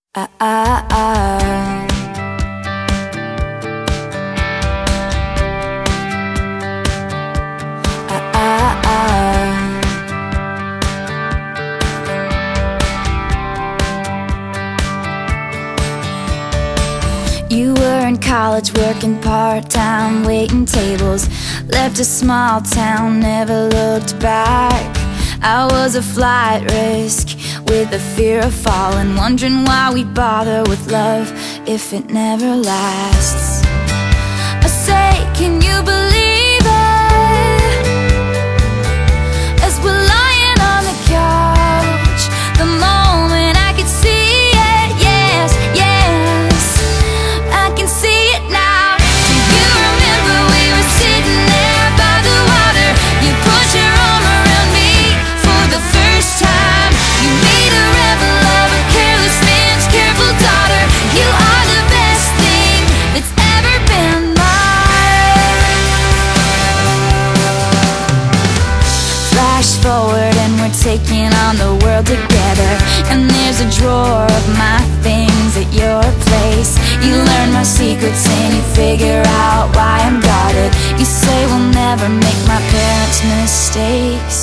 Ah, ah, ah. Ah, ah, ah. You were in college working part-time, waiting tables. Left a small town, never looked back. I was a flight risk with the fear of falling, wondering why we bother with love if it never lasts. I say, can you believe it? As we're lying on the couch, the moment I could see it, yes, yes, I can see it now. Do you remember we were sitting there by the water? You put your arm around me for the first time. You made a rebel of a careless man's careful daughter. You are the best thing that's ever been mine. Flash forward and we're taking on the world together, and there's a drawer of my things at your place. You learn my secrets and you figure out why I'm guarded. You say we'll never make my parents' mistakes.